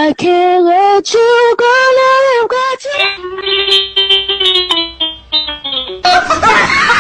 can't let you go now. I've got to.